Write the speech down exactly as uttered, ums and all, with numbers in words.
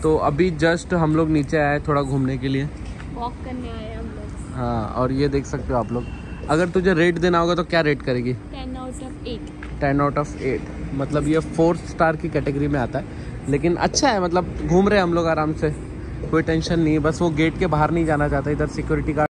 तो अभी जस्ट हम लोग नीचे आए थोड़ा घूमने के लिए, वॉक करने आए हम लोग। हाँ, और ये देख सकते हो आप लोग। अगर तुझे रेट देना होगा तो क्या रेट करेगी? Ten out of eight. Ten out of eight, मतलब ये फोर्थ स्टार की कैटेगरी में आता है, लेकिन अच्छा है, मतलब घूम रहे हैं हम लोग आराम से, कोई टेंशन नहीं है। बस वो गेट के बाहर नहीं जाना चाहता, इधर सिक्योरिटी गार्ड